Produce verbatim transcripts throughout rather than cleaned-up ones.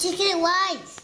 Chicken wise.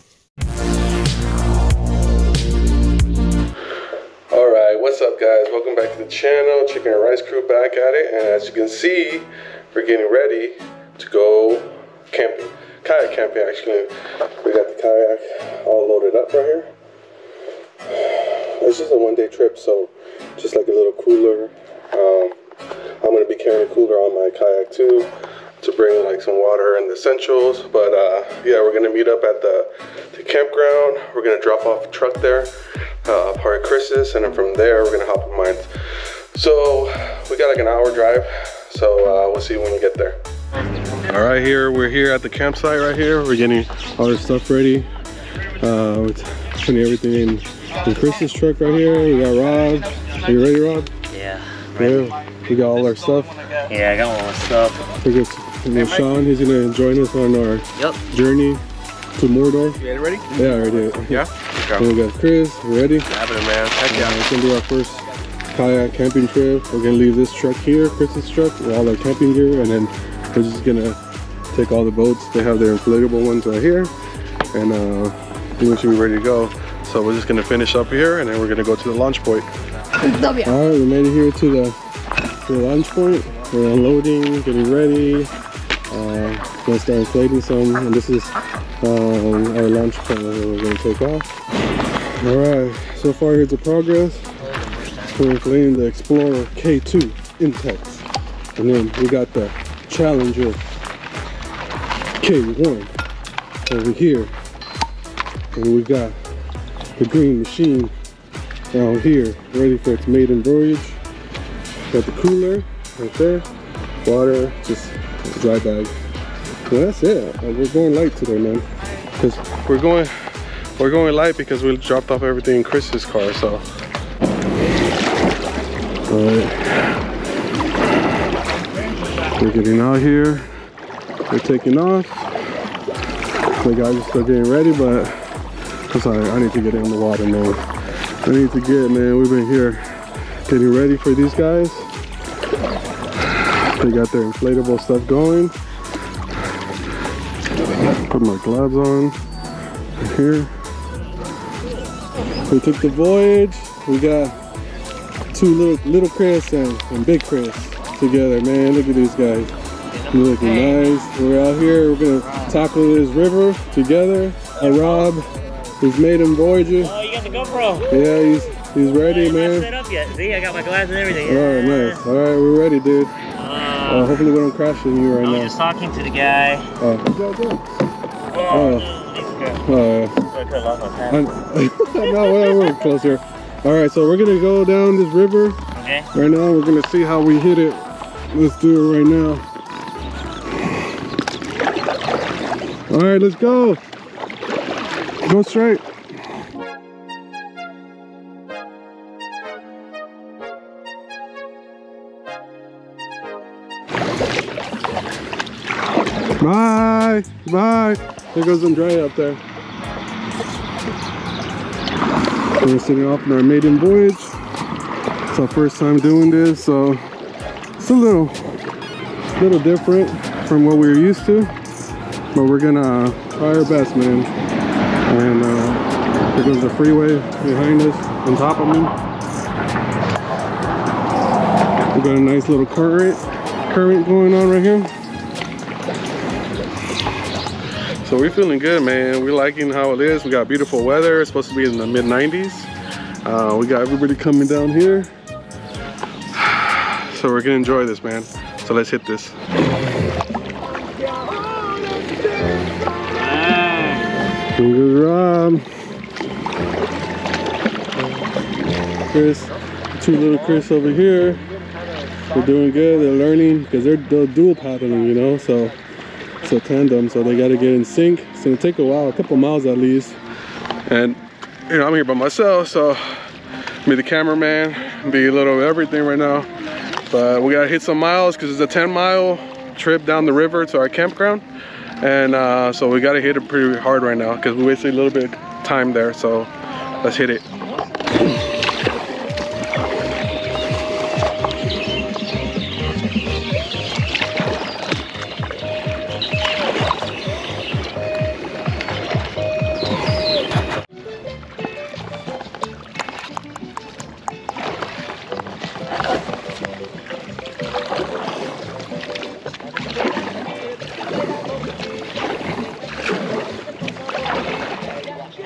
Alright, what's up guys? Welcome back to the channel. Chicken and Rice Crew back at it. And as you can see, we're getting ready to go camping. Kayak camping actually. We got the kayak all loaded up right here. It's just a one day trip, so just like a little cooler. Um, I'm going to be carrying a cooler on my kayak too, to bring like some water and the essentials. But uh, yeah, we're gonna meet up at the, the campground. We're gonna drop off a truck there, uh, park Chris's, and then from there we're gonna hop on mine. So we got like an hour drive, so uh, we'll see when we get there. All right, here we're here at the campsite right here. We're getting all our stuff ready. Uh, we're putting everything in, in Chris's truck right here. We got Rob. Are you ready, Rob? Yeah. Ready. Yeah. We got all our stuff. Yeah, I got all my stuff. We got, we got Sean, he's gonna join us on our yep. journey to Mordor. You ready? Yeah, ready. Yeah? Okay. And we got Chris, you ready? Happening, man. Heck yeah. Uh, it's gonna be our first kayak camping trip. We're gonna leave this truck here, Chris's truck, with all our camping gear, and then we're just gonna take all the boats. They have their inflatable ones right here, and uh, we should be ready to go. So we're just gonna finish up here, and then we're gonna go to the launch point. All right, we made it here to the, to the launch point. We're unloading, getting ready. Uh, gonna start inflating some, and this is um, our launch point where we're gonna take off. All right, so far here's the progress. We're inflating the Explorer K two Intex, and then we got the Challenger K one over here, and we got the Green Machine down here, ready for its maiden voyage. Got the cooler right there, water, just dry bag. Well, that's it. Uh, we're going light today, man. Cause we're going, we're going light because we dropped off everything in Chris's car. So, all right, we're getting out here. We're taking off. The guys are still getting ready, but I'm sorry. I need to get in the water, man. I need to get, man. We've been here getting ready for these guys. They got their inflatable stuff going. Put my gloves on right here. We took the voyage. We got two little little Chris and, and big Chris together, man. Look at these guys. They're looking nice. We're out here. We're gonna tackle this river together. And Rob, his maiden voyager. Oh, you got the GoPro. Yeah, he's he's ready, oh, man. Not set up yet. See, I got my glass and everything. All right, nice. All right, we're ready, dude. Uh, Uh, hopefully we don't crash into you right I was now. just talking to the guy. Oh, go, go. Oh, Oh, no, well, we're closer. All right, so we're gonna go down this river. Okay. Right now, we're gonna see how we hit it. Let's do it right now. All right, let's go. Go straight. Bye, bye. There goes some dry up there. We're sitting off on our maiden voyage. It's our first time doing this, so it's a little, little different from what we were used to. But we're gonna try our best, man. And uh, there goes the freeway behind us, on top of me. We got a nice little current, current going on right here. So we're feeling good, man. We're liking how it is. We got beautiful weather. It's supposed to be in the mid nineties. Uh, we got everybody coming down here. So we're gonna enjoy this, man. So let's hit this. Here goes Rob. Chris, two little Chris over here. They're doing good. They're learning because they're, they're dual paddling, you know. So. So tandem, so they got to get in sync. It's gonna take a while, a couple miles at least. And you know, I'm here by myself, so be the cameraman, be a little of everything right now. But we gotta hit some miles because it's a ten mile trip down the river to our campground, and uh, so we gotta hit it pretty hard right now because we wasted a little bit of time there. So let's hit it.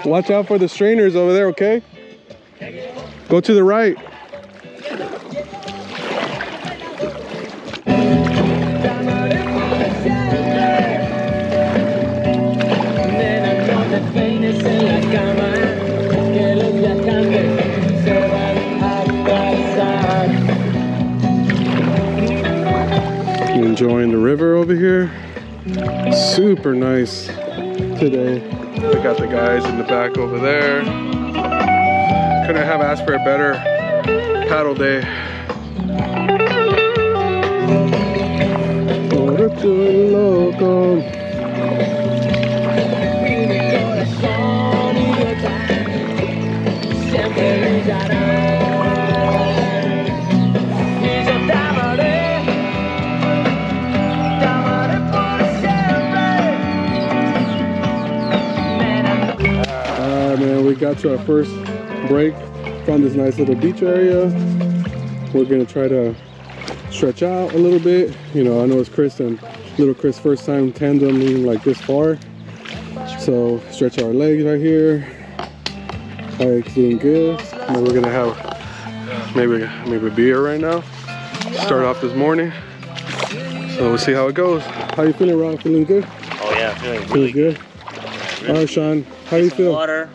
Watch out for the strainers over there, okay? Go to the right. Enjoying the river over here. Super nice today. We got the guys in the back over there. Couldn't have asked for a better paddle day. Man, we got to our first break. Found this nice little beach area. We're gonna try to stretch out a little bit. You know, I know it's Chris and little Chris' first time tandeming like this far. So stretch our legs right here. Kayak's doing good. And then we're gonna have maybe maybe a beer right now. Start off this morning. So we'll see how it goes. How you feeling, Rob? Feeling good? Oh yeah, feeling really feeling good. good. All right, Sean. How do you feel? Water.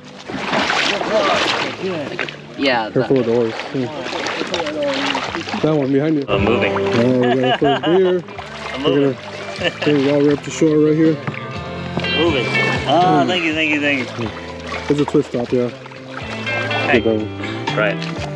Yeah. Careful with the horse. Yeah. That one behind you. I'm moving. Oh, we got a first beer. I'm moving. We're all up to shore right here. Moving. Oh, thank you, thank you, thank you. It's a twist stop, yeah. Hey. Right.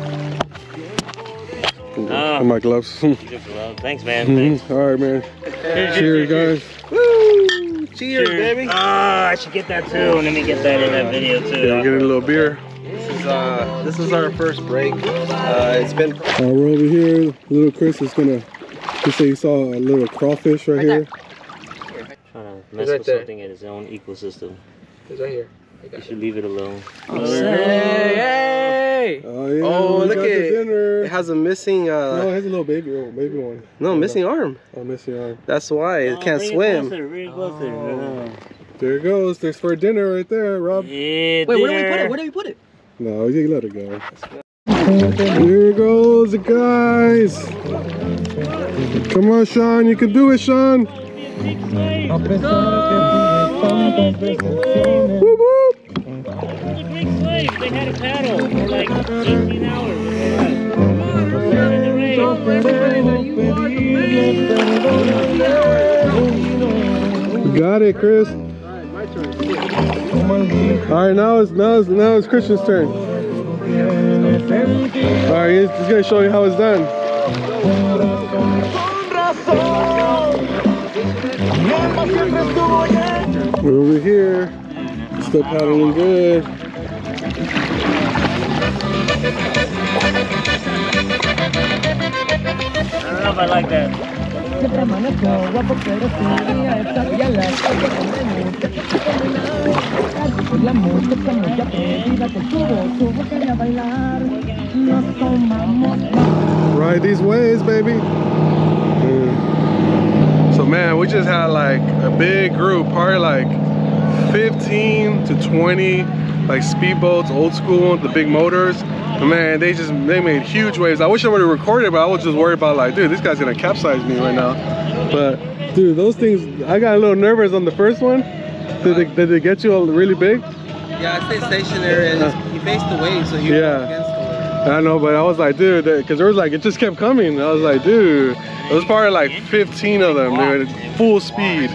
Oh. And my gloves. Thanks, man. Mm-hmm. Thanks. All right, man. Cheers, guys. Woo! Cheers, baby. Ah, oh, I should get that too. Let me get that in that video too. Yeah, getting a little beer. This is uh, this is our first break. Uh, it's been. Uh, we're over here. Little Chris is gonna. He said he saw a little crawfish right, right here. Trying to mess right with there. Something in its own ecosystem. It's right here. You should leave it alone. Oh, hey, hey! Oh, yeah, oh look at it. Dinner. It has a missing. Uh, no, it has a little baby, oh, baby one. No, oh, missing arm. Oh, missing arm. That's why it oh, can't bring swim. It closer, bring it closer. Oh. There it goes. There's for dinner right there, Rob. Yeah, Wait, dinner. where do we put it? Where do we put it? No, you let it go. Here goes the guys. Come on, Sean. You can do it, Sean. Whoop, whoop. They had a paddle for like eighteen hours. Got it, Chris. Alright, my turn. Alright, now it's now it's now it's Christian's turn. Alright, he's, he's gonna show you how it's done. We're over here. Still paddling good. I don't know if I like that. Ride these waves, baby. Yeah. So man, we just had like a big group, probably like fifteen to twenty like speedboats, old school, the big motors. But man, they just they made huge waves. I wish I would have recorded, but I was just worried about like, dude, this guy's gonna capsize me right now. But dude, those things, I got a little nervous on the first one. Did they, did they get you all really big? Yeah, I stayed stationary and uh, he faced the wave, so you yeah. were against the wave. I know, but I was like, dude, because there was like, it just kept coming. I was like, dude, it was probably like fifteen of them, dude, full speed.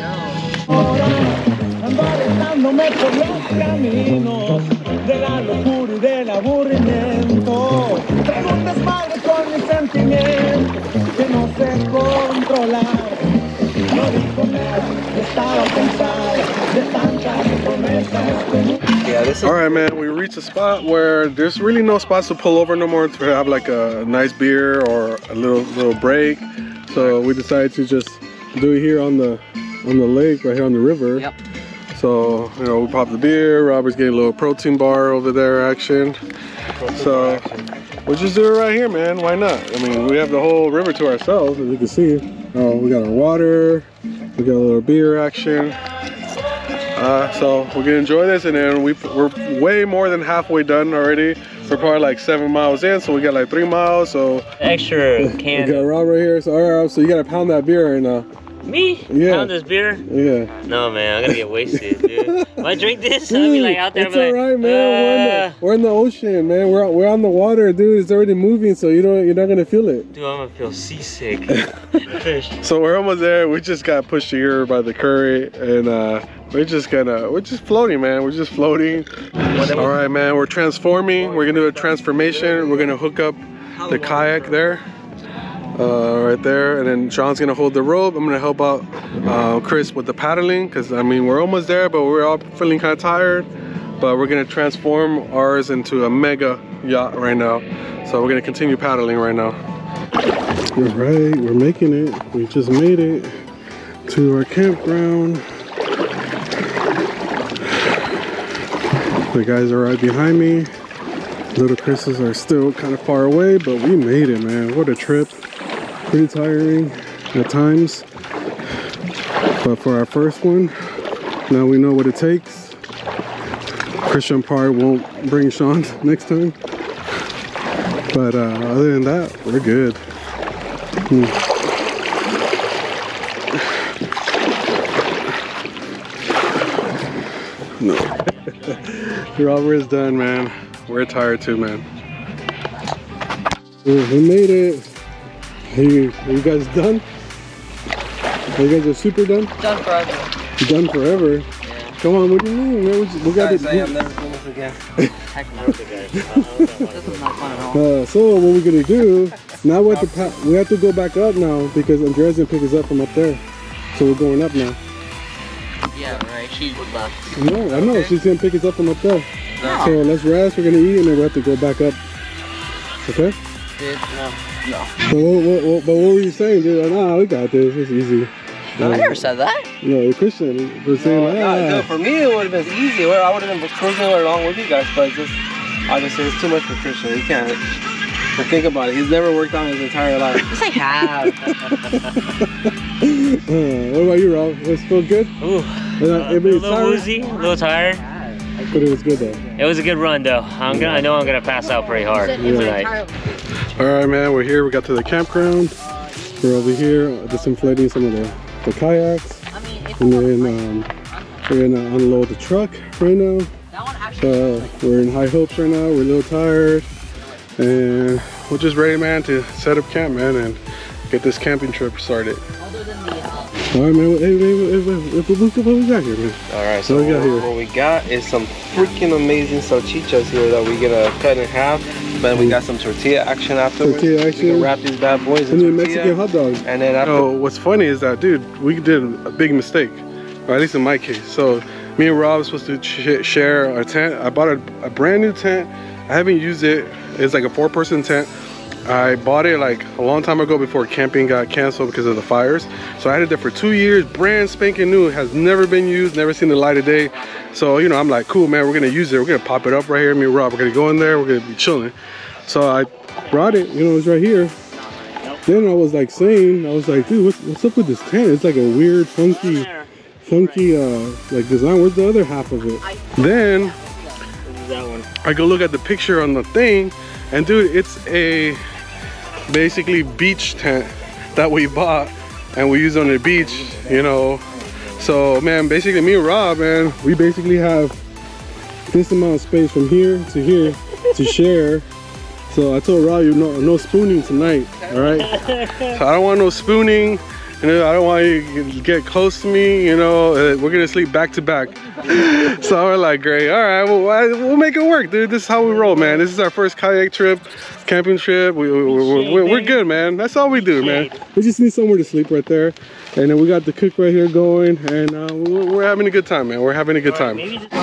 Yeah, this is all right, man, we reached a spot where there's really no spots to pull over no more to have like a nice beer or a little little break. So we decided to just do it here on the on the lake, right here on the river. Yep. So, you know, we popped the beer. Robert's getting a little protein bar over there action. So we'll just do it right here, man. Why not? I mean, we have the whole river to ourselves, as you can see. Oh, we got our water. We got a little beer action. Uh, so we're gonna enjoy this, and then we, we're way more than halfway done already. We're probably like seven miles in, so we got like three miles. So extra can. We got Rob right here. So all right, so you gotta pound that beer right now. Me? Yeah. Pound this beer? Yeah. No, man, I'm gonna get wasted, dude. If I drink this, I'll be like out there. It's like, alright, man. Uh... We're, in the, we're in the ocean, man. We're we're on the water, dude. It's already moving, so you don't you're not gonna feel it. Dude, I'm gonna feel seasick. Fish. So we're almost there. We just got pushed here by the current, and uh, we're just gonna we're just floating, man. We're just floating. All right, man. We're transforming. We're gonna do a transformation. We're gonna hook up the kayak there. Uh, right there, and then Sean's gonna hold the rope. I'm gonna help out uh, Chris with the paddling, because I mean we're almost there, but we're all feeling kind of tired. But we're gonna transform ours into a mega yacht right now. So we're gonna continue paddling right now. All right, we're making it. We just made it to our campground. The guys are right behind me. Little Chris's are still kind of far away, but we made it, man. What a trip. Pretty tiring at times, but for our first one, now we know what it takes. Christian part won't bring Sean next time, but uh, other than that, we're good. Hmm. No. Robert is done, man. We're tired too, man. We made it. Are you, are you guys done? Are you guys are super done? Done forever. Done forever? Yeah. Come on, what do you mean, man? We, just, we got Guys, to. I am never doing this again. Heck no. This was not fun at all. Uh, so what we're gonna do now? We have to we have to go back up now because Andrea's gonna pick us up from up there. So we're going up now. Yeah, right. She left. No, I know Okay. she's gonna pick us up from up there. No. So let's rest. We're gonna eat and then we have to go back up. Okay? Dude, no. No. But what, what, what, but what were you saying, dude? Like, nah, we got this. It's easy. No, I never said that. No, Christian was saying, No, ah. no, dude, for me, it would have been easy. Well, I would have been cruising along with you guys, but it's just, obviously, it's too much for Christian. He can't. But think about it. He's never worked on his entire life. Yes, I have. uh, what about you, Rob? Was it feel good? Ooh, Uh, a little woozy, a little tired. But it was good though. It was a good run though. I'm gonna, I know I'm gonna pass out pretty hard tonight. All right, man, we're here. We got to the campground. We're over here disinflating some of the, the kayaks. And then um, we're gonna unload the truck right now. Uh, we're in high hopes right now. We're a little tired. And we're just ready, man, to set up camp, man, and get this camping trip started. All right, man. Hey, hey, hey, hey, what we got here, man? All right, so What we got here? what we got is some freaking amazing salchichas here that we're gonna cut in half. But we got some tortilla action afterwards. Tortilla action. We can wrap these bad boys in And then tortilla. Mexican hot dogs. And then after, So what's funny is that, dude, we did a big mistake, or at least in my case. So me and Rob were supposed to sh share our tent. I bought a, a brand new tent. I haven't used it. It's like a four-person tent. I bought it like a long time ago before camping got canceled because of the fires. So I had it there for two years, brand spanking new. It has never been used, never seen the light of day. So, you know, I'm like, cool, man, we're gonna use it. We're gonna pop it up right here. Me and Rob, we're gonna go in there, we're gonna be chilling. So I brought it, you know, it's right here. Then I was like saying, I was like, dude, what's, what's up with this tent? It's like a weird, funky, funky, uh, like design. Where's the other half of it? Then That one. I go look at the picture on the thing, and dude, it's a basically beach tent that we bought and we use on the beach, you know. So man, basically me and Rob, man, we basically have this amount of space from here to here to share. So I told Rob, you know, no spooning tonight, all right? So I don't want no spooning. You know, I don't want you to get close to me, you know. Uh, we're gonna sleep back to back. So we're like, great, all right, well, we'll make it work, dude. This is how we roll, man. This is our first kayak trip, camping trip. We, we, we're, we're, we're good, man. That's all we do, man. We just need somewhere to sleep right there. And then we got the cook right here going, and uh, we're, we're having a good time, man. We're having a good time.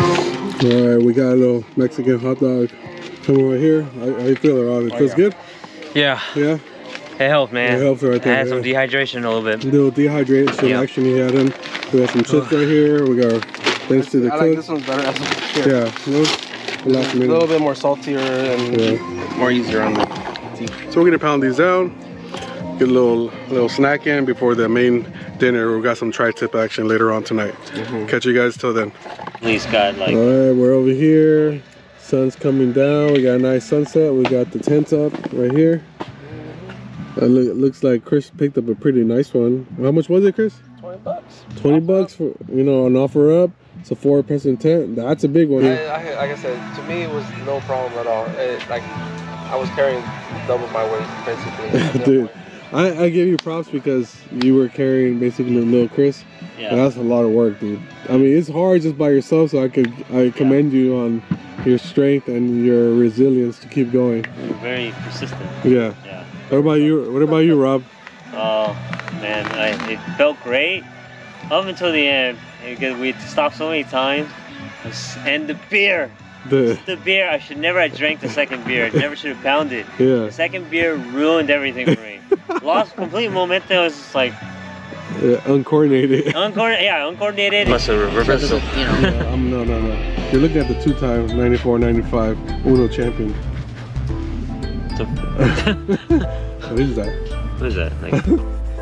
All right, we got a little Mexican hot dog coming right here. How, how you feel, Rob? It feels good? Yeah, Yeah? it helped, man. It helps right there, I had some yeah. dehydration a little bit. A little dehydration Yeah. action he had in. We got some chips right here. We got thanks to the I cook. like this one's better. That's one. Yeah, no, the last A minute. little bit more saltier and Yeah. more easier on the teeth. So we're gonna pound these down, get a little little snack in before the main dinner. We got some tri-tip action later on tonight. Mm-hmm. Catch you guys till then. At least got like. All right, we're over here. Sun's coming down. We got a nice sunset. We got the tent up right here. Uh, look, it looks like Chris picked up a pretty nice one. How much was it, Chris? twenty bucks. twenty bucks for, you know, an offer up. It's a four person tent. That's a big one. I, I, like I said, to me it was no problem at all. It, like I was carrying double my weight basically. Dude, I, I give you props because you were carrying basically little Chris. Yeah. And that's a lot of work, dude. I mean, it's hard just by yourself, so I could I commend yeah. you on your strength and your resilience to keep going. Very persistent. Yeah. Yeah. What about you? What about you, Rob? Oh man, I, it felt great up until the end because we stopped so many times. And the beer, The the beer. I should never have drank the second beer. I never should have pounded. Yeah. The second beer ruined everything for me. Lost complete momentum. It was just like yeah, uncoordinated. uncoordinated. Yeah, uncoordinated. Must have reversed it. You know. Yeah, I'm, no, no, no. You're looking at the two-time ninety-four ninety-five Uno champion. So, What is that? what is that? Like,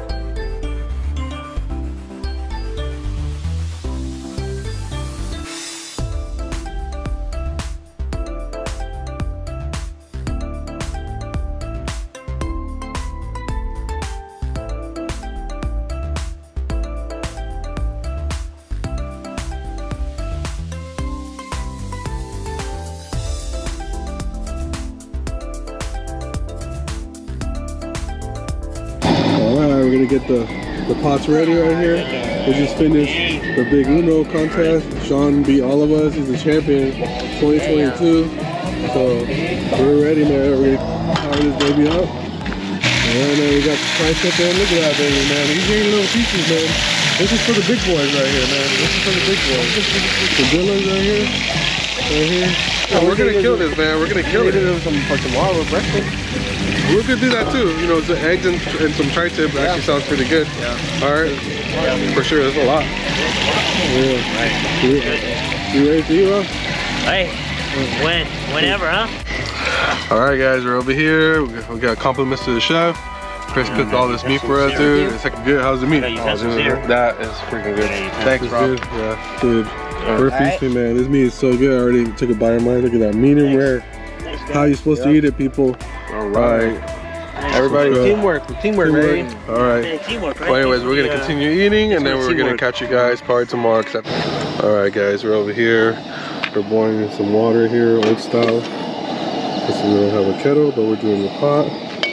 We're gonna get the, the pots ready right here. We just finished the big Uno contest. Sean beat all of us. He's the champion twenty twenty-two. So we're ready, man. We're gonna power this baby up. Alright, man, we got the tricep in. Look at that baby, man. He's getting little pieces, man. This is for the big boys right here, man. This is for the big boys. The villas right here. Right here. Oh, we're gonna kill this, man. We're gonna kill it. Some for tomorrow breakfast. We could do that too. You know, the eggs and, and some tri-tip actually sounds pretty good. Yeah. All right. Yeah. For sure, that's a lot. Yeah. right. You, you ready to eat, bro? Hey, when, whenever, huh? All right, guys, we're over here. We got, we got compliments to the chef. Chris Yeah, cooked man. all this meat That's for us, sincere. dude. It's like good. How's the meat? Yeah, you Oh, have dude, sincere. That is freaking good. Yeah, you Thanks, it's bro. good. Yeah, dude. We're Alright. feasting, man. This meat is so good. I already took a bite of mine. Look at that, medium rare. How you supposed to Yep. eat it, people? All right. Everybody, Good. teamwork, teamwork, Teamwork. baby. All right. Hey, teamwork, right? Well, anyways, we're gonna Yeah. continue eating, and then Teamwork. we're gonna catch you guys probably tomorrow. Except, all right, guys, we're over here. We're boiling some water here, old style. This is, we don't have a kettle, but we're doing the pot.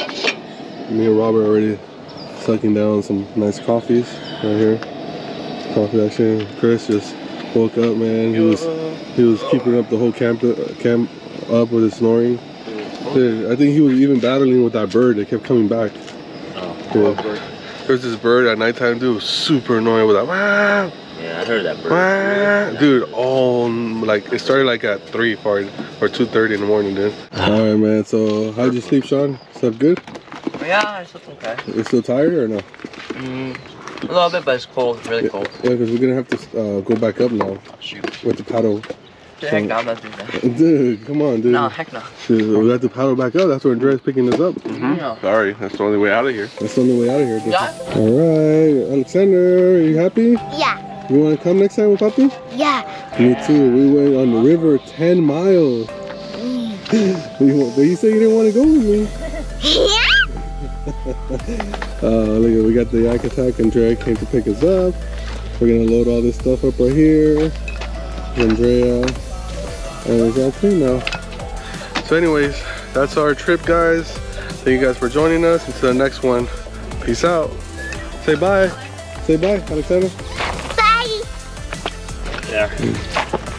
Me and Robert already sucking down some nice coffees right here. Coffee action. Chris just woke up, man. He was he was keeping up the whole camp camp up with his snoring. Dude, I think he was even battling with that bird that kept coming back. Oh, Dude, there's this bird at nighttime, dude, was super annoying with that. Wah, yeah, I heard that bird. wah. Dude, all like it started like at three or or two thirty in the morning, dude. All right, man. So how'd you sleep, Sean? Slept good? Yeah, it's okay. You still tired or no? Mm, a little bit, but it's cold, really cold. Yeah, because we're gonna have to uh, go back up now Shoot. with the paddle. Heck no, I'm not doing that. Dude, come on, dude. No, heck no. Dude, we have to paddle back up. That's where Andrea's picking us up. Mm-hmm. No. Sorry, that's the only way out of here. That's the only way out of here. Dude. Yeah. All right, Alexander, are you happy? Yeah, You want to come next time with Papi? yeah. Me too. We went on the river ten miles. You- but you said you didn't want to go with me. uh, look, at- we got the yak attack. Andrea came to pick us up. We're gonna load all this stuff up right here. Andrea, and it's all clean now. So, anyways, that's our trip, guys. Thank you guys for joining us. Until the next one, peace out. Say bye. Say bye, Alexander. Bye. There.